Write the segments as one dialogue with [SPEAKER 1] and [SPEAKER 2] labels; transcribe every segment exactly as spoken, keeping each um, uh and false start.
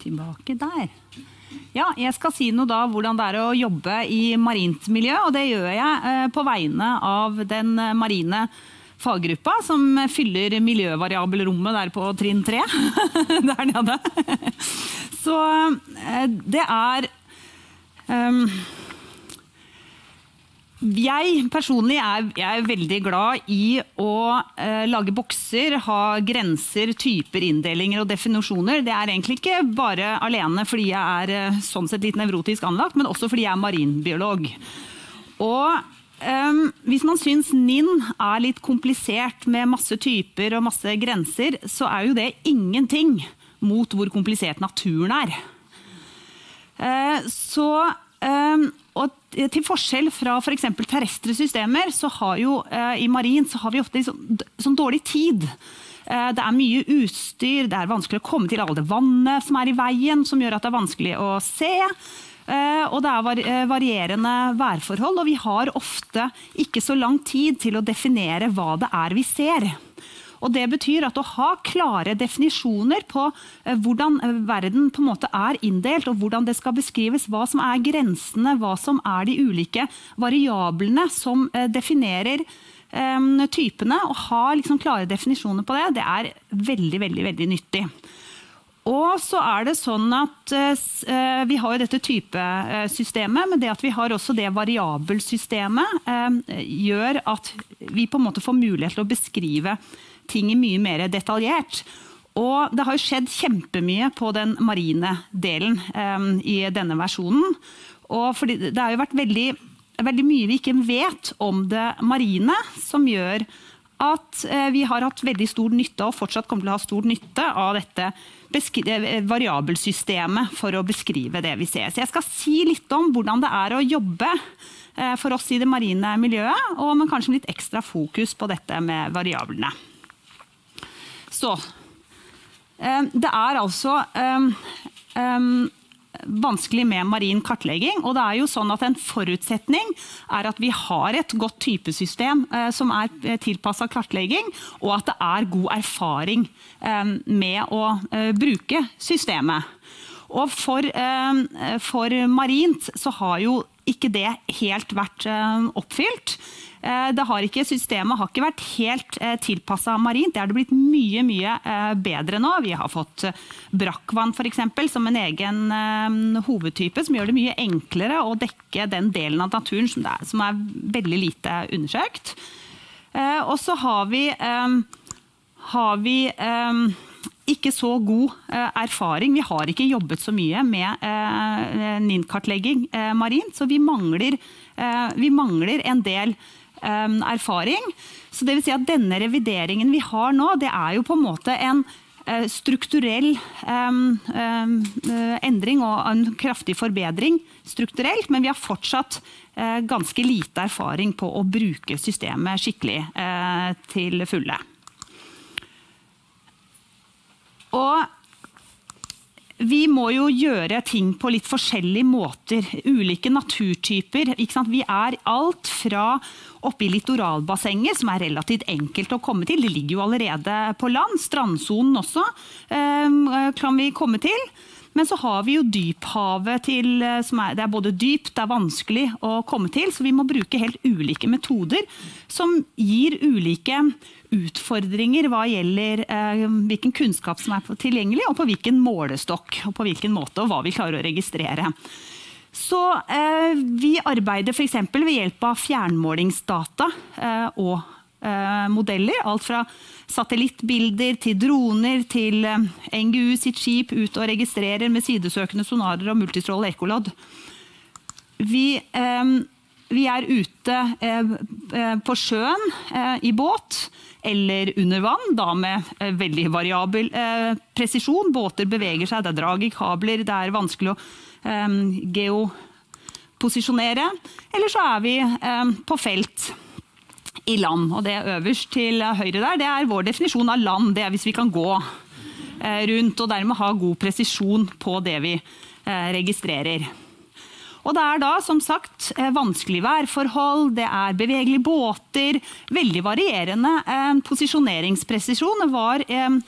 [SPEAKER 1] tilbake der. Ja, jeg skal si noe da hvordan det er å jobbe i marint miljø, og det gjør jeg på vegne av den marine faggruppa som fyller miljøvariabelrommet der på trinn tre, der nede. Så det er... Um, Jeg personlig er, jeg er veldig glad i å eh, lage bokser, ha grenser, typer, inndelinger og definisjoner. Det er egentlig ikke bare alene fordi jeg er eh, sånn sett litt nevrotisk anlagt, men også fordi jeg er marinbiolog. Og eh, hvis man synes N I N er litt komplisert med masse typer og masse grenser, så er jo det ingenting mot hvor komplisert naturen er. Eh, så... Eh, Og til forskjell fra for eksempel terrestre systemer, så har jo eh, i marin så har vi ofte sånn, sånn dårlig tid. Eh, det er mye utstyr, det er vanskelig å komme til alle det vannet som er i veien, som gjør at det er vanskelig å se. Eh, og det er var, eh, varierende værforhold, og vi har ofte ikke så lang tid til å definere hva det er vi ser. Og det betyr at å ha klare definisjoner på eh, hvordan verden på en måte er inndelt, og hvordan det skal beskrives, hva som er grensene, hva som er de ulike variablene som eh, definerer eh, typene, og ha liksom klare definisjoner på det, det er veldig, veldig, veldig nyttig. Og så er det sånn at eh, vi har jo dette typesystemet, men det at vi har også det variabelsystemet eh, gjør at vi på en måte får mulighet til å beskrive ting er mye mer detaljert. Og det har jo skjedd kjempemye på den marine delen um, i denne versjonen. Og fordi det har jo vært veldig, veldig mye vi ikke vet om det marine, som gjør at uh, vi har hatt veldig stor nytte, og fortsatt kommer til å ha stor nytte av dette variabelsystemet for å beskrive det vi ser. Så jeg skal si litt om hvordan det er å jobbe uh, for oss i det marine miljøet, og med kanskje litt ekstra fokus på dette med variablene. Så, det er altså um, um, vanskelig med marin kartlegging, og det er jo sånn at en forutsetning er at vi har et godt typesystem uh, som er tilpasset kartlegging, og at det er god erfaring um, med å uh, bruke systemet. Og for, um, for marint så har jo ikke det helt vært um, oppfylt. Det har ikke, systemet har ikke vært helt eh, tilpasset marint. Det har det blitt mye, mye eh, bedre nå. Vi har fått brakkvann for eksempel, som en egen eh, hovedtype, som gjør det mye enklere å dekke den delen av naturen som, det er, som er veldig lite undersøkt. Eh, og så har vi, eh, har vi eh, ikke så god eh, erfaring. Vi har ikke jobbet så mye med eh, N I N-kartlegging eh, marint, så vi mangler, eh, vi mangler en del Um, erfaring. Så det vil si at denne revideringen vi har nå, det er jo på en måte en uh, strukturell um, um, uh, endring og en kraftig forbedring strukturelt, men vi har fortsatt uh, ganske lite erfaring på å bruke systemet skikkelig uh, til fulle. Og vi må jo gjøre ting på litt forskjellige måter, ulike naturtyper. Ikke sant? Vi er alt fra oppe i littoralbassenger, som er relativt enkelt å komme til. Det ligger jo allerede på land. Strandsonen også eh, kan vi komme til. Men så har vi jo dyphavet til, som er, det er både dypt, det er vanskelig å komme til, så vi må bruke helt ulike metoder som gir ulike utfordringer hva gjelder eh, hvilken kunnskap som er tilgjengelig, og på hvilken målestokk, og på hvilken måte, og hva vi klarer å registrere. Så eh, vi arbeider for eksempel ved hjelp av fjernmålingsdata eh, og eh, modeller, alt fra satellittbilder til droner til eh, N G U sitt skip ut og registrerer med sidesøkende sonarer og multistråle ekkolodd. Vi, eh, vi er ute eh, på sjøen eh, i båt, eller under vann, da med eh, veldig variabel eh, presisjon. Båter beveger seg, det er drag i kabler, det er vanskelig å eh, geoposisjonere. Eller så er vi eh, på felt i land, og det øverst til høyre der, det er vår definisjon av land. Det er hvis vi kan gå eh, rundt, og dermed ha god presisjon på det vi eh, registrerer. Og det er da, som sagt, vanskelig værforhold, det er bevegelige båter, veldig varierende eh, posisjoneringspresisjon. Det var eh,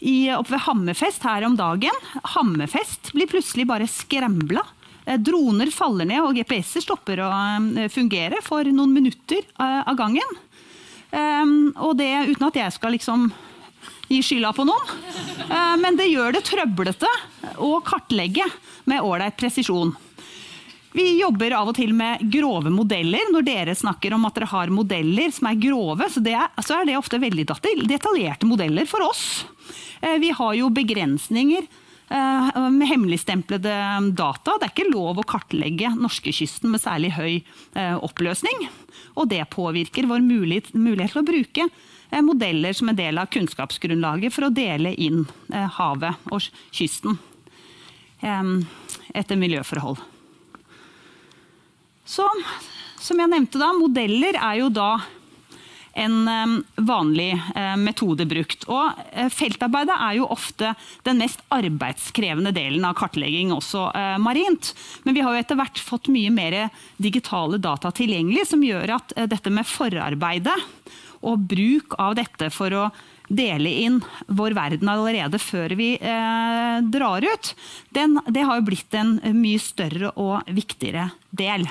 [SPEAKER 1] i, opp ved Hammerfest her om dagen. Hammerfest blir plutselig bare skrembla. Droner faller ned, og G P S-er stopper å fungere for noen minutter av gangen. Og det uten at jeg skal liksom gi skylda på noen. Men det gjør det trøblete å kartlegge med ålreit presisjon. Vi jobber av og til med grove modeller. Når dere snakker om at dere har modeller som er grove, så, det er, så er det ofte veldig detaljerte modeller for oss. Vi har jo begrensninger med hemmeligstemplede data. Det er ikke lov å kartlegge norskekysten med særlig høy oppløsning. Og det påvirker vår mulighet, mulighet til å bruke modeller som en del av kunnskapsgrunnlaget for å dele inn havet og kysten etter miljøforhold. Så, som jeg nevnte da, modeller er jo da en vanlig metode brukt. Og feltarbeidet er jo ofte den mest arbeidskrevende delen av kartlegging, også marint. Men vi har jo etter hvert fått mye mer digitale data tilgjengelig, som gjør at dette med forarbeidet og bruk av dette for å dele inn vår verden allerede før vi eh, drar ut, den, det har jo blitt en mye større og viktigere del.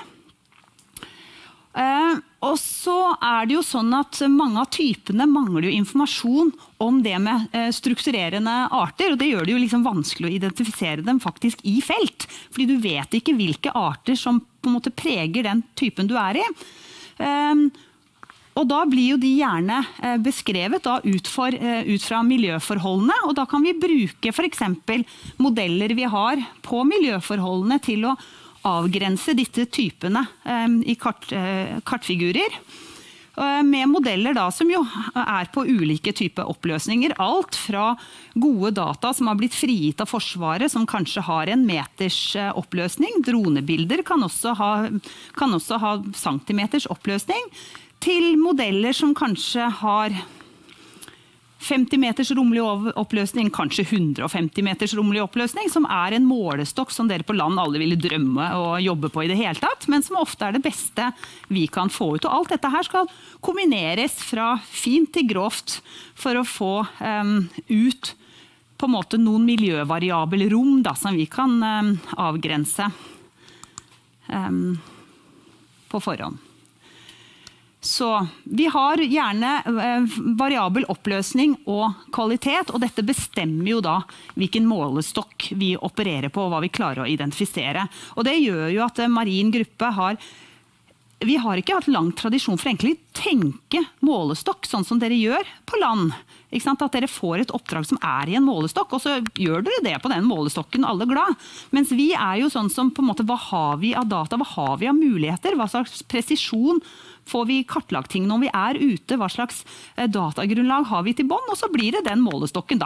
[SPEAKER 1] Uh, og så er det jo sånn at mange av typene mangler jo informasjon om det med uh, strukturerende arter, og det gjør det jo liksom vanskelig å identifisere dem faktisk i felt, fordi du vet ikke hvilke arter som på en måte preger den typen du er i. Uh, og da blir jo de gjerne uh, beskrevet da, ut, for, uh, ut fra miljøforholdene, og da kan vi bruke for eksempel modeller vi har på miljøforholdene til å avgrense disse typene um, i kart, uh, kartfigurer uh, med modeller da, som jo er på ulike typer oppløsninger. Alt fra gode data som har blitt frigitt av Forsvaret, som kanskje har en meters uh, oppløsning. Dronebilder kan også ha, kan også ha centimeters oppløsning, til modeller som kanskje har femti meters rommelig oppløsning, kanskje hundre og femti meters rommelig oppløsning, som er en målestokk som dere på land alle ville drømme å jobbe på i det hele tatt, men som ofte er det beste vi kan få ut. Og alt dette her skal kombineres fra fint til grovt for å få um, ut på en måte noen miljøvariabel rom da, som vi kan um, avgrense um, på forhånd. Så vi har gjerne eh, variabel oppløsning og kvalitet, og dette bestemmer jo da hvilken målestokk vi opererer på og hva vi klarer å identifisere. Og det gjør jo at marin gruppe har, vi har ikke hatt lang tradisjon for egentlig å tenke målestokk sånn som dere gjør på land. Ikke sant? At dere får et oppdrag som er i en målestokk, og så gjør dere det på den målestokken, alle glad. Mens vi er jo sånn som på en måte, hva har vi av data, hva har vi av muligheter, hva slags presisjon får vi kartlagt ting når vi er ute, hva slags datagrunnlag har vi til bånd, og så blir det den målestokken da.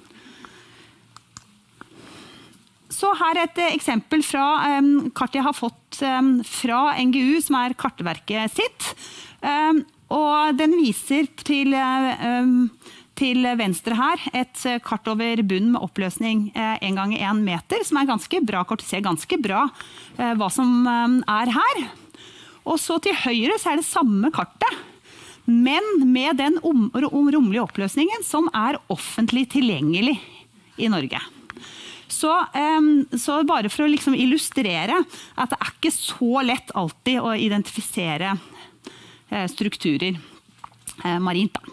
[SPEAKER 1] Så her er et eksempel fra um, kart jeg har fått um, fra N G U, som er kartverket sitt. Um, og den viser til, um, til venstre her et kart over bunnen med oppløsning uh, en gang i en meter, som er ganske bra kart, ser ganske bra uh, hva som um, er her. Og så til høyre så er det samme kartet, men med den om, om rommelige oppløsningen som er offentlig tilgjengelig i Norge. Så, um, så bare for å liksom illustrere at det er ikke så lett alltid å identifisere uh, strukturer uh, marint da.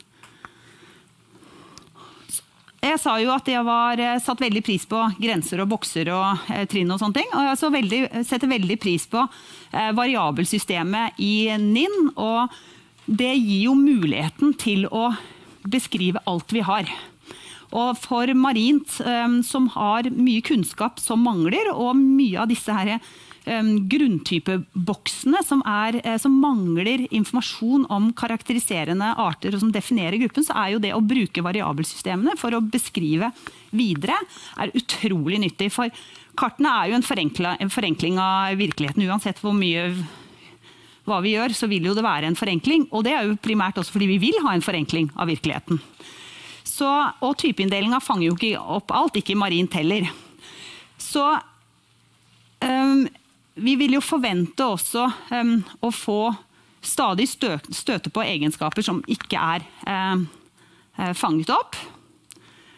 [SPEAKER 1] Jeg sa jo at jeg var satt veldig pris på grenser og bokser og eh, trinn og sånne ting. Og jeg veldig, setter veldig pris på eh, variabelsystemet i N I N. Og det gir jo muligheten til å beskrive alt vi har. Og for marint, eh, som har mye kunnskap som mangler, og mye av disse her Um, grunntypeboksene som, er, eh, som mangler informasjon om karakteriserende arter og som definerer gruppen, så er jo det å bruke variabelsystemene for å beskrive videre er utrolig nyttig. For kartene er jo en, en forenkling av virkeligheten. Uansett hvor mye hva vi gjør, så vil jo det være en forenkling. Og det er jo primært også fordi vi vil ha en forenkling av virkeligheten. Så, og typeinndelingen fanger jo ikke opp alt, ikke marint heller. Så um, vi vil jo forvente også um, å få stadig stø støte på egenskaper som ikke er um, fanget opp.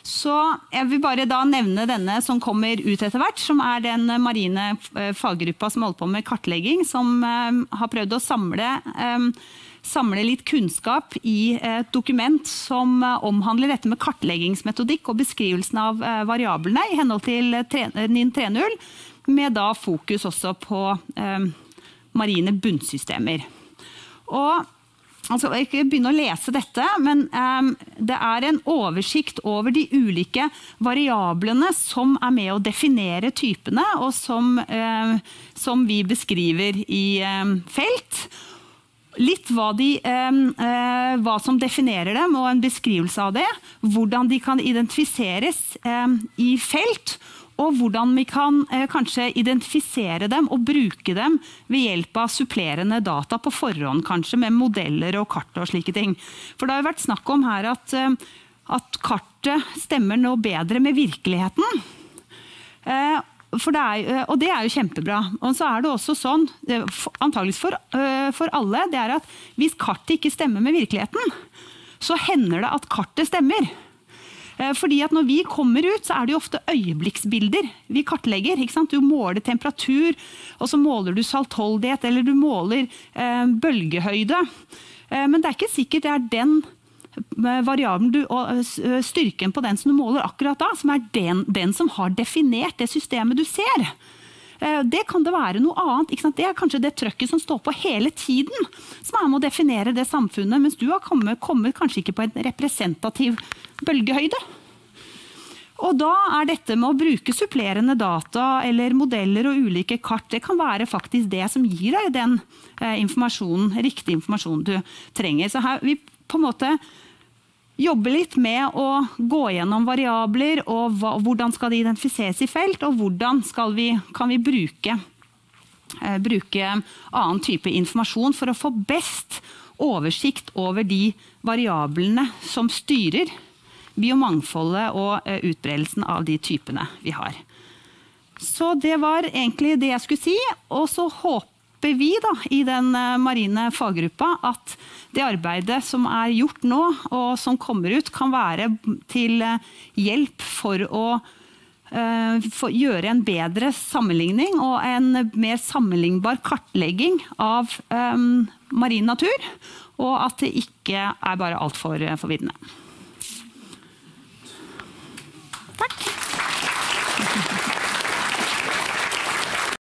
[SPEAKER 1] Så jeg vil bare da nevne denne som kommer ut etter hvert, som er den marine faggruppa som holder på med kartlegging, som har prøvd å samle, samle litt kunnskap i et dokument som omhandler dette med kartleggingsmetodikk og beskrivelsen av variablene i henhold til NIN tre null, med da fokus også på marine bunnsystemer. Og altså, jeg ikke begynner å lese dette, men um, det er en oversikt over de ulike variablene som er med å definere typene, og som, uh, som vi beskriver i um, felt. Litt hva, de, um, uh, hva som definerer dem, og en beskrivelse av det. Hvordan de kan identifiseres um, i felt, og hvordan vi kan eh, kanskje identifisere dem og bruke dem ved hjelp av supplerende data på forhånd, kanskje med modeller og kart og slike ting. For det har jo vært snakk om her at, eh, at kartet stemmer noe bedre med virkeligheten. Eh, for det er, og det er jo kjempebra. Og så er det også sånn, antageligvis for, eh, for alle, det er at hvis kartet ikke stemmer med virkeligheten, så hender det at kartet stemmer. Fordi at når vi kommer ut, så er det jo ofte øyeblikksbilder vi kartlegger. Ikke sant? Du måler temperatur, og så måler du saltholdighet, eller du måler eh, bølgehøyde. Eh, men det er ikke sikkert det er den variabelen, du, og styrken på den som du måler akkurat da, som er den, den som har definert det systemet du ser. Eh, det kan det være noe annet. Ikke sant? Det er kanskje det trøkket som står på hele tiden, som er med å definere det samfunnet, mens du har kommet, kommet kanskje ikke på en representativ bølgehøyde. Og da er dette med å bruke supplerende data eller modeller og ulike kart, det kan være faktisk det som gir deg den eh, informasjonen, riktig informasjon du trenger. Så her vi på en måte jobber litt med å gå gjennom variabler, og hva, hvordan skal de identifiseres i felt, og hvordan skal vi, kan vi bruke, eh, bruke annen type informasjon for å få best oversikt over de variablene som styrer biomangfoldet og utbredelsen av de typene vi har. Så det var egentlig det jeg skulle si, og så håper vi da i den marine faggruppa at det arbeidet som er gjort nå, og som kommer ut, kan være til hjelp for å uh, for gjøre en bedre sammenligning og en mer sammenlignbar kartlegging av um, marin natur, og at det ikke er bare alt for forvirrende. Takk.